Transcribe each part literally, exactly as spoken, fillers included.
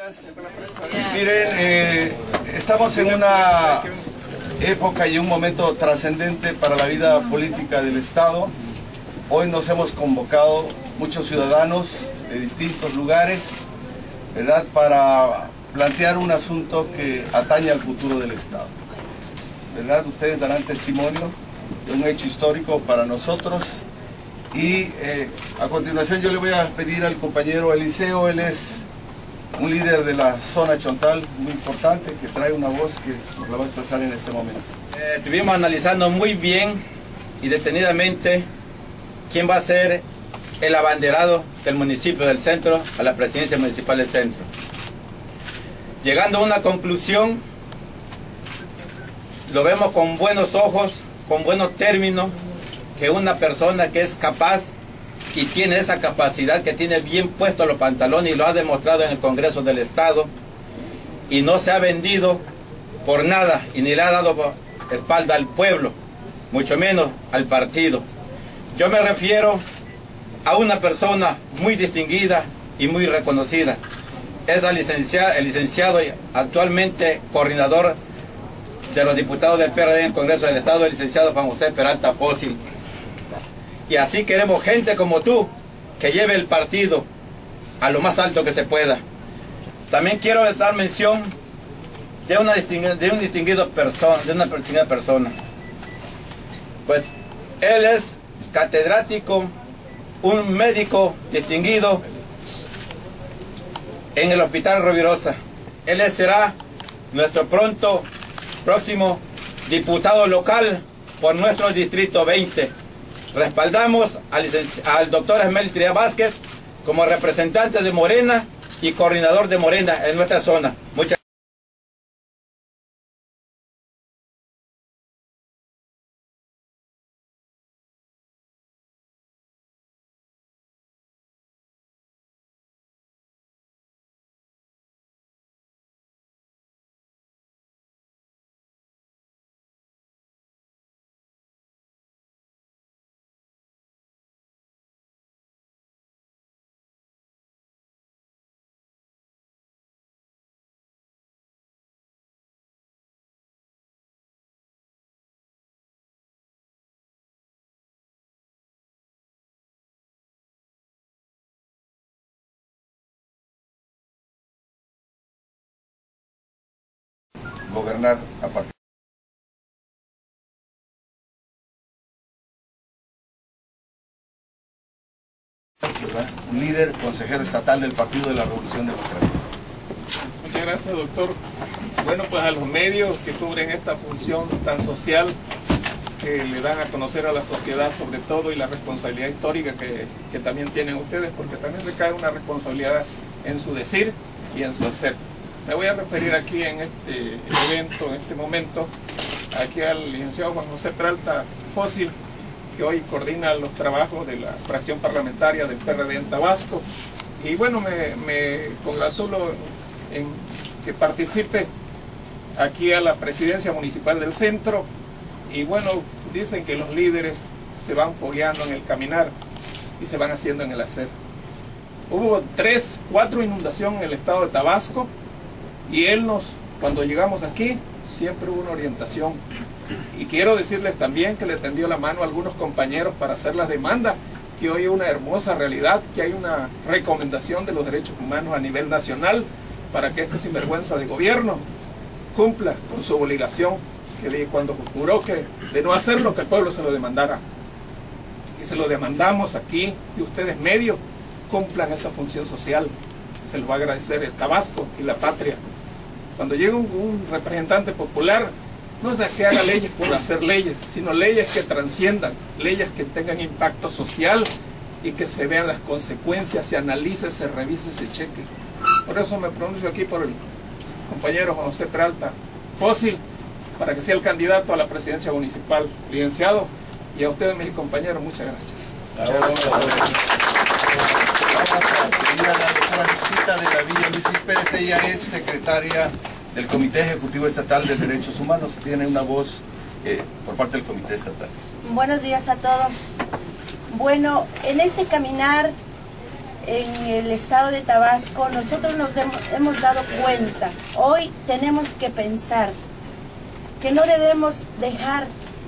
gracias. Miren, eh, estamos en una época y un momento trascendente para la vida política del Estado. Hoy nos hemos convocado muchos ciudadanos de distintos lugares, ¿verdad?, para plantear un asunto que atañe al futuro del Estado, ¿verdad? Ustedes darán testimonio de un hecho histórico para nosotros. Y eh, a continuación yo le voy a pedir al compañero Eliseo, él es un líder de la zona Chontal muy importante, que trae una voz que nos la va a expresar en este momento. Eh, estuvimos analizando muy bien y detenidamente quién va a ser el abanderado del municipio del Centro a la presidencia municipal del Centro. Llegando a una conclusión, lo vemos con buenos ojos, con buenos términos, que una persona que es capaz y tiene esa capacidad, que tiene bien puestos los pantalones y lo ha demostrado en el Congreso del Estado y no se ha vendido por nada y ni le ha dado espalda al pueblo, mucho menos al partido. Yo me refiero a una persona muy distinguida y muy reconocida. Es la licenciada, el licenciado actualmente coordinador de los diputados del P R D en el Congreso del Estado, el licenciado Juan José Peralta Fósil. Y así queremos gente como tú, que lleve el partido a lo más alto que se pueda. También quiero dar mención de una distinguida, de un distinguido persona, de una distinguida persona. Pues él es catedrático, un médico distinguido en el Hospital Rovirosa. Él será nuestro pronto próximo diputado local por nuestro distrito veinte. Respaldamos al, al doctor Esmel Tría Vázquez como representante de Morena y coordinador de Morena en nuestra zona. Muchas gobernar a partir un líder consejero estatal del Partido de la Revolución Democrática. Muchas gracias, doctor. Bueno, pues a los medios que cubren esta función tan social, que le dan a conocer a la sociedad sobre todo, y la responsabilidad histórica que, que también tienen ustedes, porque también recae una responsabilidad en su decir y en su hacer. Me voy a referir aquí en este evento, en este momento, aquí al licenciado Juan José Peralta Fósil, que hoy coordina los trabajos de la fracción parlamentaria del P R D en Tabasco. Y bueno, me, me congratulo en que participe aquí a la presidencia municipal del Centro. Y bueno, dicen que los líderes se van fogueando en el caminar y se van haciendo en el hacer. Hubo tres, cuatro inundaciones en el estado de Tabasco, y él nos, cuando llegamos aquí, siempre hubo una orientación. Y quiero decirles también que le tendió la mano a algunos compañeros para hacer las demandas, que hoy es una hermosa realidad, que hay una recomendación de los derechos humanos a nivel nacional para que este sinvergüenza de gobierno cumpla con su obligación, que cuando juró que de no hacerlo, que el pueblo se lo demandara. Y se lo demandamos aquí, y ustedes medios cumplan esa función social. Se los va a agradecer el Tabasco y la patria. Cuando llega un, un representante popular, no es de que haga leyes por hacer leyes, sino leyes que trasciendan, leyes que tengan impacto social y que se vean las consecuencias, se analice, se revise, se cheque. Por eso me pronuncio aquí por el compañero Juan José Peralta Fósil, para que sea el candidato a la presidencia municipal. Licenciado, y a ustedes, mis compañeros, muchas gracias. Muchas gracias. Vamos a pedir a la doctora Lucita de la Villa Luis Pérez. Ella es secretaria del Comité Ejecutivo Estatal de Derechos Humanos. Tiene una voz eh, por parte del Comité Estatal. Buenos días a todos. Bueno, en ese caminar en el estado de Tabasco, nosotros nos hemos dado cuenta, hoy tenemos que pensar que no debemos dejar,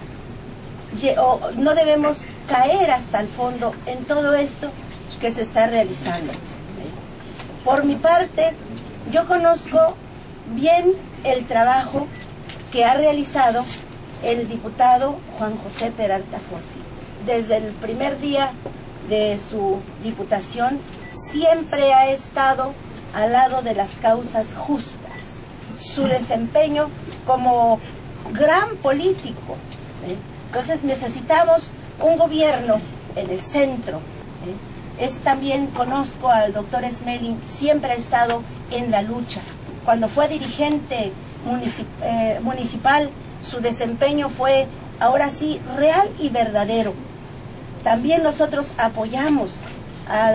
o no debemos caer hasta el fondo en todo esto que se está realizando. Por mi parte, yo conozco bien el trabajo que ha realizado el diputado Juan José Peralta Fossi. Desde el primer día de su diputación, siempre ha estado al lado de las causas justas. Su desempeño como gran político. ¿eh? Entonces necesitamos un gobierno en el centro. ¿eh? Es también, conozco al doctor Smelling, siempre ha estado en la lucha. Cuando fue dirigente municip eh, municipal, su desempeño fue, ahora sí, real y verdadero. También nosotros apoyamos a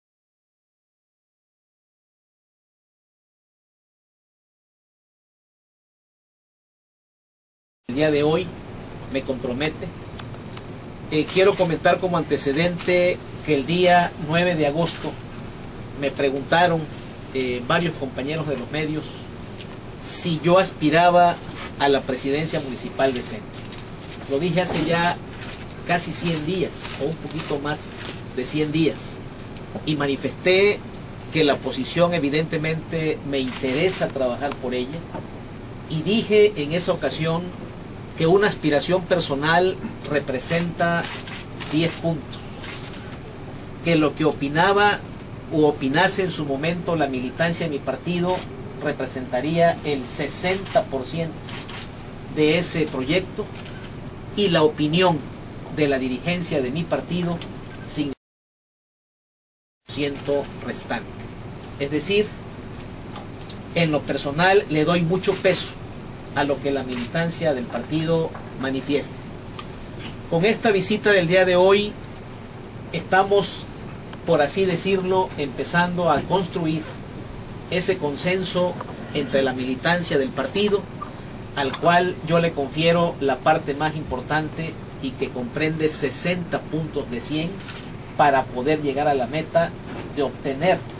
el día de hoy me compromete. Eh, quiero comentar como antecedente que el día nueve de agosto me preguntaron eh, varios compañeros de los medios si yo aspiraba a la presidencia municipal de Centro. Lo dije hace ya casi cien días, o un poquito más de cien días, y manifesté que la oposición evidentemente me interesa trabajar por ella, y dije en esa ocasión que una aspiración personal representa diez puntos, que lo que opinaba o opinase en su momento la militancia de mi partido representaría el sesenta por ciento de ese proyecto, y la opinión de la dirigencia de mi partido cincuenta por ciento restante. Es decir, en lo personal le doy mucho peso a lo que la militancia del partido manifiesta. Con esta visita del día de hoy estamos, por así decirlo, empezando a construir ese consenso entre la militancia del partido, al cual yo le confiero la parte más importante y que comprende sesenta puntos de cien para poder llegar a la meta de obtener